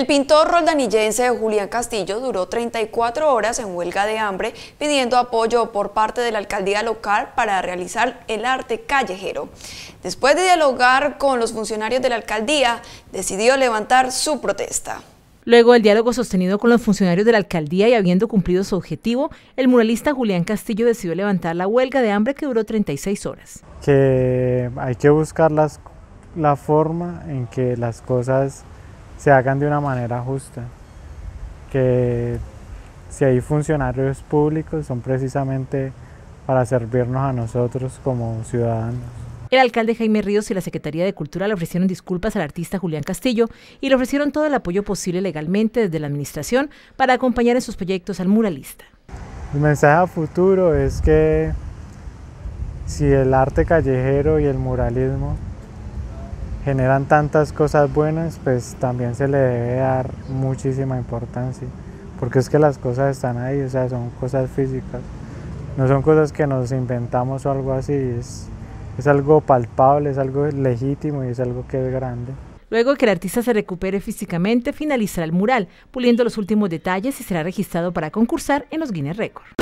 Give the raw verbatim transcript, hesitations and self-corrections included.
El pintor roldanillense Julián Castillo duró treinta y cuatro horas en huelga de hambre pidiendo apoyo por parte de la alcaldía local para realizar el arte callejero. Después de dialogar con los funcionarios de la alcaldía, decidió levantar su protesta. Luego del diálogo sostenido con los funcionarios de la alcaldía y habiendo cumplido su objetivo, el muralista Julián Castillo decidió levantar la huelga de hambre que duró treinta y seis horas. Que hay que buscar las, la forma en que las cosas se hagan de una manera justa, que si hay funcionarios públicos son precisamente para servirnos a nosotros como ciudadanos. El alcalde Jaime Ríos y la Secretaría de Cultura le ofrecieron disculpas al artista Julián Castillo y le ofrecieron todo el apoyo posible legalmente desde la administración para acompañar en sus proyectos al muralista. El mensaje a futuro es que si el arte callejero y el muralismo generan tantas cosas buenas, pues también se le debe dar muchísima importancia, porque es que las cosas están ahí, o sea, son cosas físicas, no son cosas que nos inventamos o algo así, es, es algo palpable, es algo legítimo y es algo que es grande. Luego de que el artista se recupere físicamente, finalizará el mural, puliendo los últimos detalles y será registrado para concursar en los Guinness Records.